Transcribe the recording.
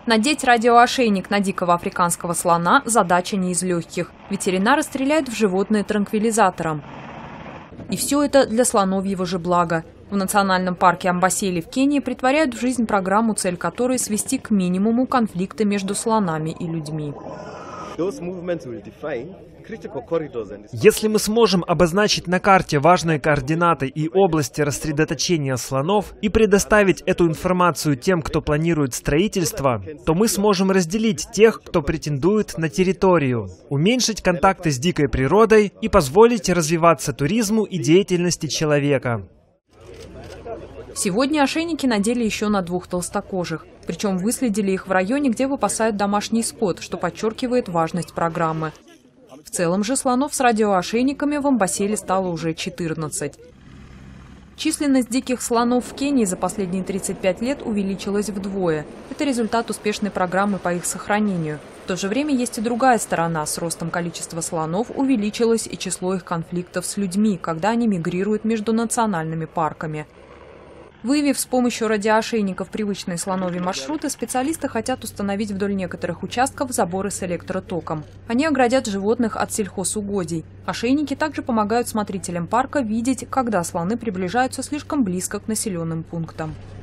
Надеть радиоошейник на дикого африканского слона – задача не из легких. Ветеринары стреляют в животное транквилизатором. И все это для слоновьего же блага. В национальном парке Амбасели в Кении притворяют в жизнь программу, цель которой – свести к минимуму конфликты между слонами и людьми. Если мы сможем обозначить на карте важные координаты и области рассредоточения слонов и предоставить эту информацию тем, кто планирует строительство, то мы сможем разделить тех, кто претендует на территорию, уменьшить контакты с дикой природой и позволить развиваться туризму и деятельности человека. Сегодня ошейники надели еще на 2 толстокожих. Причем выследили их в районе, где выпасают домашний скот, что подчеркивает важность программы. В целом же слонов с радиоошейниками в Амбаселе стало уже 14. Численность диких слонов в Кении за последние 35 лет увеличилась вдвое. Это результат успешной программы по их сохранению. В то же время есть и другая сторона. С ростом количества слонов увеличилось и число их конфликтов с людьми, когда они мигрируют между национальными парками. Выявив с помощью радиоошейников привычные слоновьи маршруты, специалисты хотят установить вдоль некоторых участков заборы с электротоком. Они оградят животных от сельхозугодий. Ошейники также помогают смотрителям парка видеть, когда слоны приближаются слишком близко к населенным пунктам.